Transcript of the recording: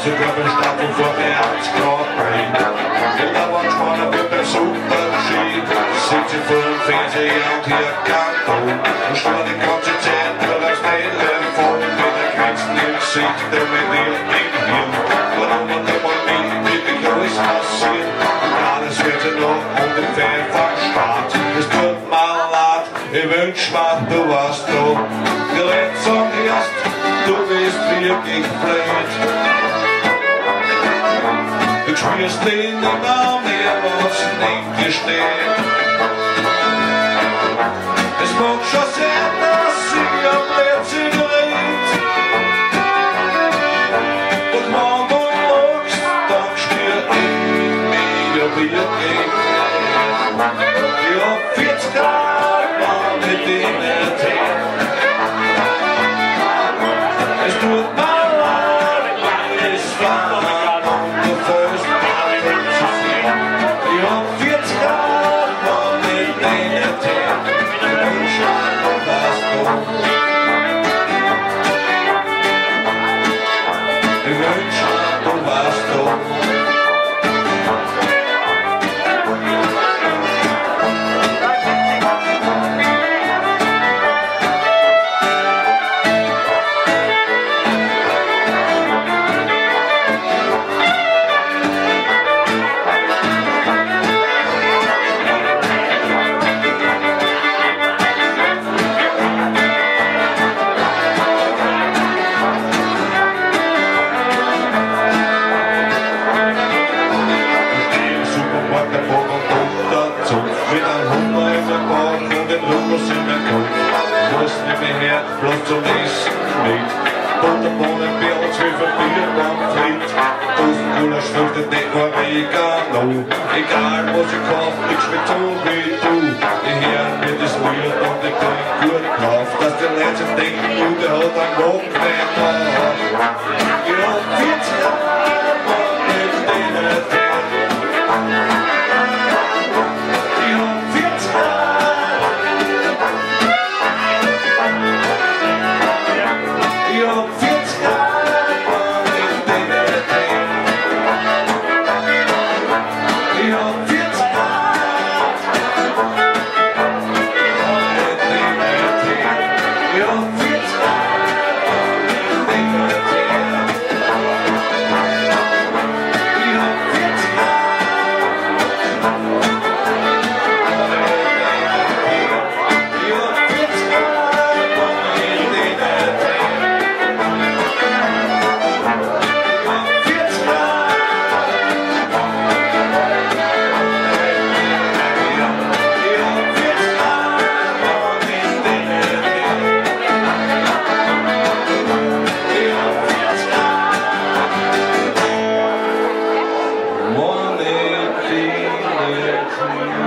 sogar bei Stapel vor mir 80 Grad brennt. In der Wandspanne wird der Superschied, sitzt sie vor dem Fernseher und hier kein Ton. Und schwör die ganze Zeit nur das Telefon, mit der Grenzen im Gesicht, der mit ihr im Hirn. Warum hat der mal wirklich alles passiert? Und alles wird sie noch ungefähr verspart. Es tut mir leid, ich wünsch mir, du warst da. Die Leute sagen erst, du bist wirklich blöd. Du spürst nicht mehr, was neben dir steht. Es mag schon sein, dass sie am Blödsinn redet. Doch wenn du lachst, dann spür ich mich wirklich. Ich hab 40 Grad, wann ich dich nicht her. Es tut mir leid, weil es war und du fühlst mich zu viel. Ich hab 40 Grad, wann ich dich nicht her. Und schau, was du. Ich wünsch mir, du warst du. Bloß zum nächsten Lied. Butterbohnen, Bier, Zwiebeln, Bier, Pommes Dosenkuler schmeckt nicht Oregano. Egal was ich kauf, ich schmeckt so wie du. Ich hör mir das Lied und ich bin gut drauf, dass die Leute denken, du, der hat einen Morgenwein drauf. Ich hab 40 Jahre, Mann, ich bin nicht her. Ich hab 40 Jahre. Ich hab 40 Jahre, Mann, ich bin nicht her. Ich hab 40 Jahre, Mann, ich bin nicht her. Ich hab 40 Jahre, Mann, ich bin nicht her. Ich hab 40 Morning,